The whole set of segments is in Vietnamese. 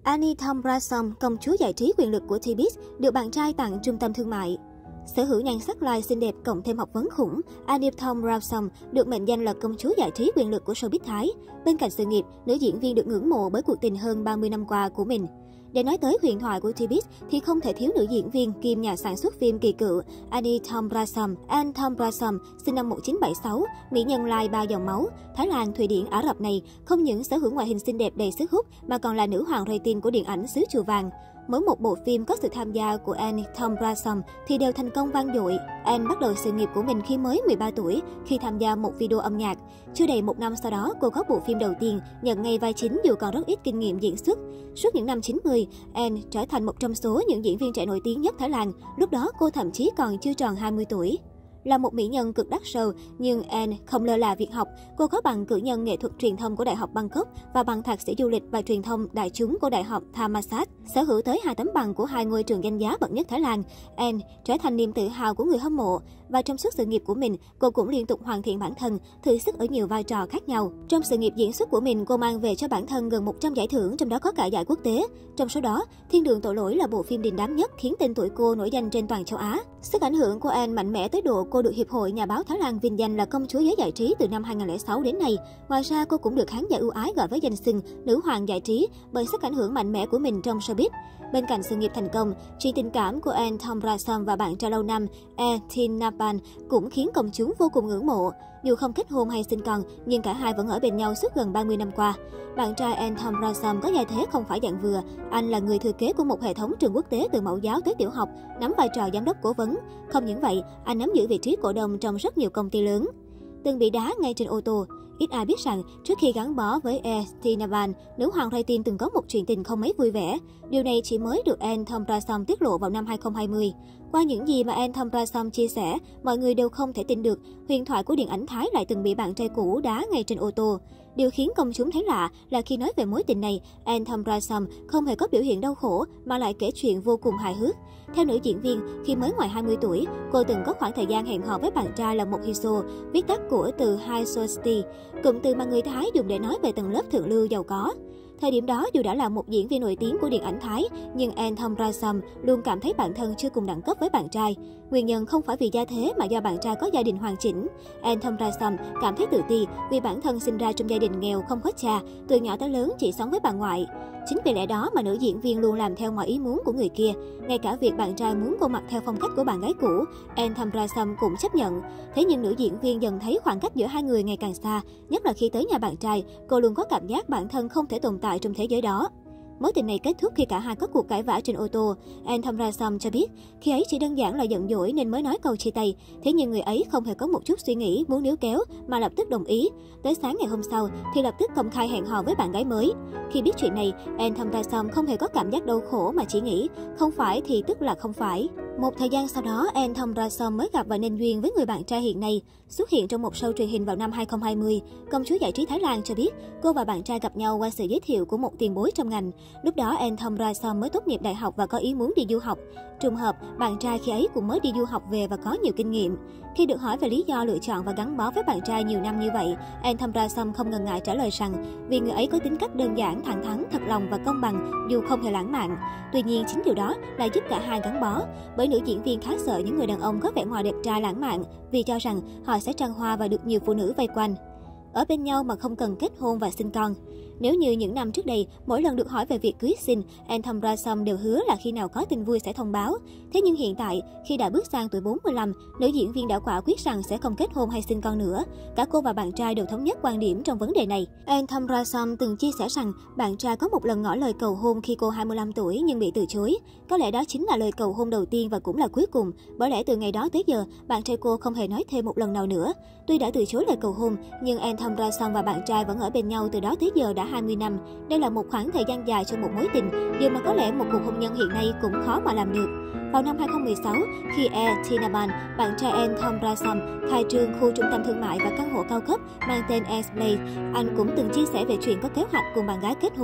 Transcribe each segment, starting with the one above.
Annie Tombrasom, công chúa giải trí quyền lực của T-Biz, được bạn trai tặng trung tâm thương mại. Sở hữu nhan sắc lai xinh đẹp cộng thêm học vấn khủng, Annie Tombrasom được mệnh danh là công chúa giải trí quyền lực của showbiz Thái. Bên cạnh sự nghiệp, nữ diễn viên được ngưỡng mộ bởi cuộc tình hơn 30 năm qua của mình. Để nói tới huyền thoại của T-Biz thì không thể thiếu nữ diễn viên kiêm nhà sản xuất phim kỳ cựu Annie Tombrasom. Anne Tombrasom, sinh năm 1976, mỹ nhân lai 3 dòng máu, Thái Lan, Thụy Điển, Ả Rập này không những sở hữu ngoại hình xinh đẹp đầy sức hút mà còn là nữ hoàng rating của điện ảnh xứ Chùa Vàng. Mỗi một bộ phim có sự tham gia của Anne Tombrasom thì đều thành công vang dội. Anne bắt đầu sự nghiệp của mình khi mới 13 tuổi, khi tham gia một video âm nhạc. Chưa đầy một năm sau đó, cô có bộ phim đầu tiên nhận ngay vai chính dù còn rất ít kinh nghiệm diễn xuất. Suốt những năm 90, Anne trở thành một trong số những diễn viên trẻ nổi tiếng nhất Thái Lan. Lúc đó, cô thậm chí còn chưa tròn 20 tuổi. Là một mỹ nhân cực đắt sâu, nhưng Anne không lơ là việc học. Cô có bằng cử nhân nghệ thuật truyền thông của Đại học Bangkok và bằng thạc sĩ du lịch và truyền thông đại chúng của Đại học Thammasat. Sở hữu tới 2 tấm bằng của 2 ngôi trường danh giá bậc nhất Thái Lan, Anne trở thành niềm tự hào của người hâm mộ. Và trong suốt sự nghiệp của mình, cô cũng liên tục hoàn thiện bản thân, thử sức ở nhiều vai trò khác nhau. Trong sự nghiệp diễn xuất của mình, cô mang về cho bản thân gần 100 giải thưởng, trong đó có cả giải quốc tế. Trong số đó, Thiên đường tội lỗi là bộ phim đình đám nhất khiến tên tuổi cô nổi danh trên toàn châu Á. Sức ảnh hưởng của Anne mạnh mẽ tới độ cô được Hiệp hội Nhà báo Thái Lan vinh danh là công chúa giới giải trí từ năm 2006 đến nay. Ngoài ra, cô cũng được khán giả ưu ái gọi với danh xưng nữ hoàng giải trí bởi sức ảnh hưởng mạnh mẽ của mình trong showbiz. Bên cạnh sự nghiệp thành công, chuyện tình cảm của Anne Tombrasom và bạn trai lâu năm Thinapan cũng khiến công chúng vô cùng ngưỡng mộ. Dù không kết hôn hay sinh con, nhưng cả hai vẫn ở bên nhau suốt gần 30 năm qua. Bạn trai Anne Tombrasom có gia thế không phải dạng vừa. Anh là người thừa kế của một hệ thống trường quốc tế từ mẫu giáo tới tiểu học, nắm vai trò giám đốc cố vấn. Không những vậy, anh nắm giữ vị trí cổ đông trong rất nhiều công ty lớn. Từng bị đá ngay trên ô tô. Ít ai biết rằng, trước khi gắn bó với Thinapan, nữ hoàng rating từng có một chuyện tình không mấy vui vẻ. Điều này chỉ mới được Anne Tombrasom tiết lộ vào năm 2020. Qua những gì mà Anne Tombrasom chia sẻ, mọi người đều không thể tin được huyền thoại của điện ảnh Thái lại từng bị bạn trai cũ đá ngay trên ô tô. Điều khiến công chúng thấy lạ là khi nói về mối tình này, Anne Tombrasom không hề có biểu hiện đau khổ mà lại kể chuyện vô cùng hài hước. Theo nữ diễn viên, khi mới ngoài 20 tuổi, cô từng có khoảng thời gian hẹn hò với bạn trai là Mohiso, viết tắt của từ High Society, cụm từ mà người Thái dùng để nói về tầng lớp thượng lưu giàu có. Thời điểm đó, dù đã là một diễn viên nổi tiếng của điện ảnh Thái, nhưng Anne Tombrasom luôn cảm thấy bản thân chưa cùng đẳng cấp với bạn trai. Nguyên nhân không phải vì gia thế mà do bạn trai có gia đình hoàn chỉnh. Anne Tombrasom cảm thấy tự ti vì bản thân sinh ra trong gia đình nghèo không có cha, từ nhỏ tới lớn chỉ sống với bà ngoại. Chính vì lẽ đó mà nữ diễn viên luôn làm theo mọi ý muốn của người kia. Ngay cả việc bạn trai muốn cô mặc theo phong cách của bạn gái cũ, Anne Tombrasom cũng chấp nhận. Thế nhưng nữ diễn viên dần thấy khoảng cách giữa hai người ngày càng xa, nhất là khi tới nhà bạn trai, cô luôn có cảm giác bản thân không thể tồn tại trong thế giới đó. Mối tình này kết thúc khi cả hai có cuộc cãi vã trên ô tô. Anne Tombrasom cho biết, khi ấy chỉ đơn giản là giận dỗi nên mới nói câu chia tay. Thế nhưng người ấy không hề có một chút suy nghĩ muốn níu kéo mà lập tức đồng ý. Tới sáng ngày hôm sau thì lập tức công khai hẹn hò với bạn gái mới. Khi biết chuyện này, Anne Tombrasom không hề có cảm giác đau khổ mà chỉ nghĩ không phải thì tức là không phải. Một thời gian sau đó, Anne Tombrasom mới gặp và nên duyên với người bạn trai hiện nay. Xuất hiện trong một show truyền hình vào năm 2020, công chúa giải trí Thái Lan cho biết cô và bạn trai gặp nhau qua sự giới thiệu của một tiền bối trong ngành. Lúc đó, Anne Tombrasom mới tốt nghiệp đại học và có ý muốn đi du học. Trùng hợp, bạn trai khi ấy cũng mới đi du học về và có nhiều kinh nghiệm. Khi được hỏi về lý do lựa chọn và gắn bó với bạn trai nhiều năm như vậy, Anne Tombrasom không ngần ngại trả lời rằng vì người ấy có tính cách đơn giản, thẳng thắn, thật lòng và công bằng dù không hề lãng mạn. Tuy nhiên, chính điều đó lại giúp cả hai gắn bó. Bởi nữ diễn viên khá sợ những người đàn ông có vẻ ngoài đẹp trai lãng mạn vì cho rằng họ sẽ trăng hoa và được nhiều phụ nữ vây quanh. Ở bên nhau mà không cần kết hôn và sinh con. Nếu như những năm trước đây, mỗi lần được hỏi về việc cưới xin, Anne Tombrasom đều hứa là khi nào có tin vui sẽ thông báo. Thế nhưng hiện tại, khi đã bước sang tuổi 45, nữ diễn viên đã quả quyết rằng sẽ không kết hôn hay sinh con nữa. Cả cô và bạn trai đều thống nhất quan điểm trong vấn đề này. Anne Tombrasom từng chia sẻ rằng bạn trai có một lần ngỏ lời cầu hôn khi cô 25 tuổi nhưng bị từ chối. Có lẽ đó chính là lời cầu hôn đầu tiên và cũng là cuối cùng. Bởi lẽ từ ngày đó tới giờ, bạn trai cô không hề nói thêm một lần nào nữa. Tuy đã từ chối lời cầu hôn, nhưng Anne Tombrasom và bạn trai vẫn ở bên nhau từ đó tới giờ đã 20 năm. Đây là một khoảng thời gian dài cho một mối tình, điều mà có lẽ một cuộc hôn nhân hiện nay cũng khó mà làm được. Vào năm 2016, khi Thinapan, bạn trai Anne Tombrasom, khai trương khu trung tâm thương mại và căn hộ cao cấp mang tên S Place, anh cũng từng chia sẻ về chuyện có kế hoạch cùng bạn gái kết hôn.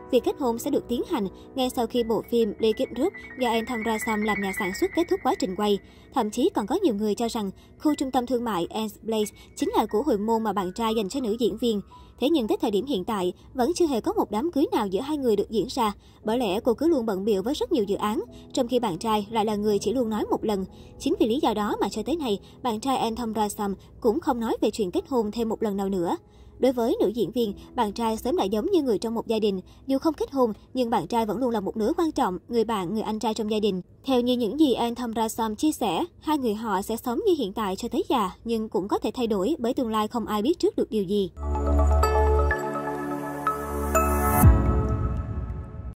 Việc kết hôn sẽ được tiến hành ngay sau khi bộ phim Liquid Group do Anthony Rasom làm nhà sản xuất kết thúc quá trình quay. Thậm chí còn có nhiều người cho rằng khu trung tâm thương mại Anne's Place chính là của hồi môn mà bạn trai dành cho nữ diễn viên. Thế nhưng tới thời điểm hiện tại, vẫn chưa hề có một đám cưới nào giữa hai người được diễn ra. Bởi lẽ cô cứ luôn bận bịu với rất nhiều dự án, trong khi bạn trai lại là người chỉ luôn nói một lần. Chính vì lý do đó mà cho tới nay, bạn trai Anthony Rasom cũng không nói về chuyện kết hôn thêm một lần nào nữa. Đối với nữ diễn viên, bạn trai sớm đã giống như người trong một gia đình. Dù không kết hôn, nhưng bạn trai vẫn luôn là một nửa quan trọng, người bạn, người anh trai trong gia đình. Theo như những gì Anthony Rasom chia sẻ, hai người họ sẽ sống như hiện tại cho tới già, nhưng cũng có thể thay đổi bởi tương lai không ai biết trước được điều gì.